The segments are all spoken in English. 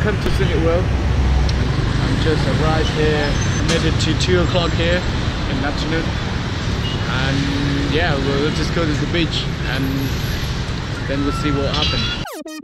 welcome to Scenic World. I'm just arrived here. I made it to 2 o'clock here in the afternoon. And yeah, we'll just go to the beach and then we'll see what happens.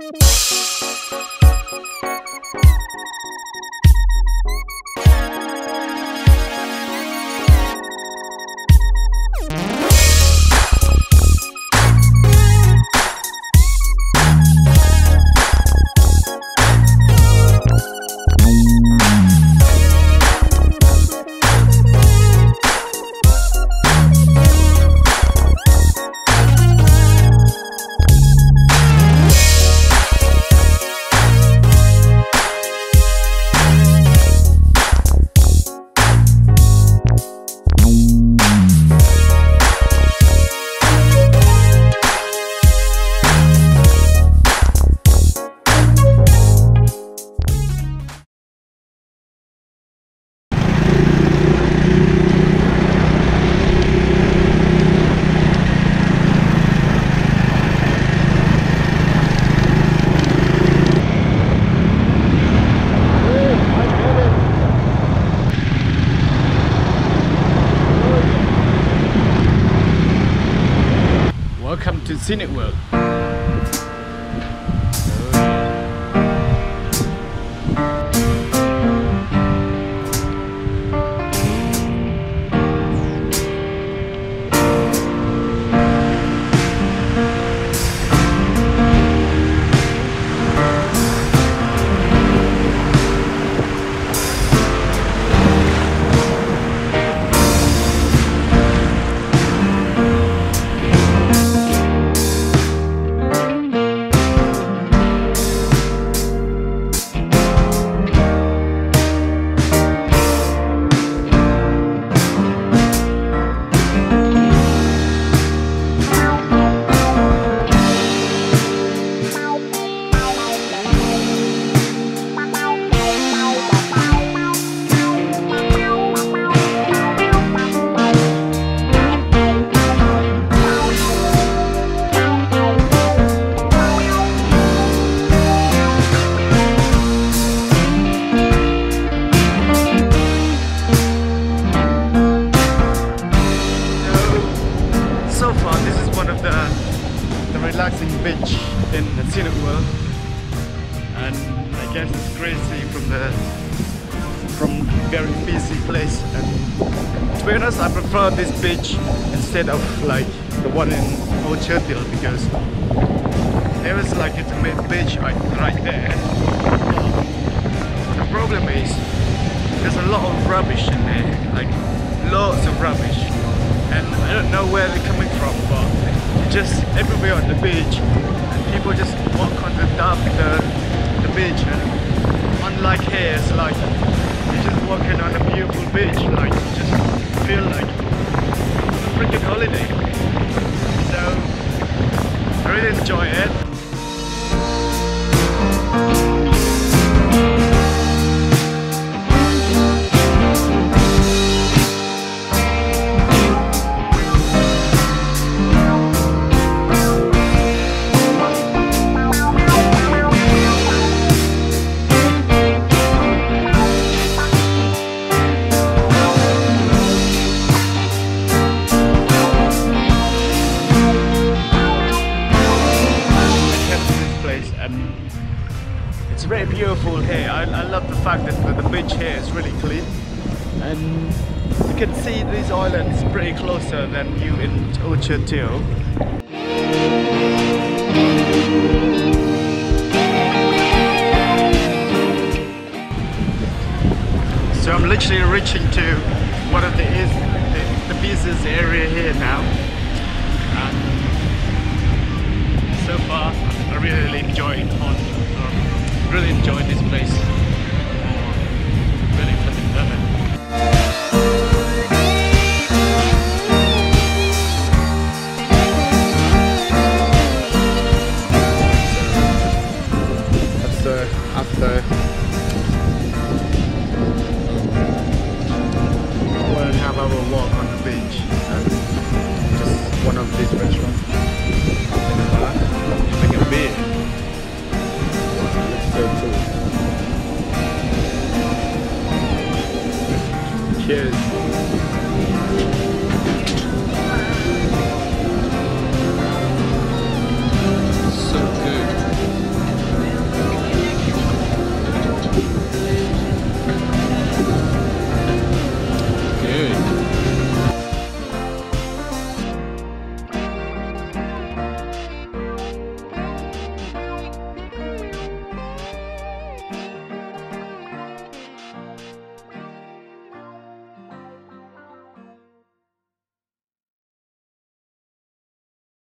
Welcome to Scenic World. Relaxing beach in the Scenic World, and I guess it's crazy from very busy place. And to be honest, I prefer this beach instead of like the one in Old Churchill, because there is like a beach right there. The problem is there's a lot of rubbish in there, like lots of rubbish, and I don't know where they're coming from, but just everywhere on the beach, and people just walk on the beach, and unlike here, it's like you're just walking on a beautiful beach, like you just feel like a freaking holiday. So I really enjoy it. It's very beautiful here. I love the fact that the beach here is really clean, and you can see these islands pretty closer than you in Old Churchill. So I'm literally reaching to one of the busiest area here now.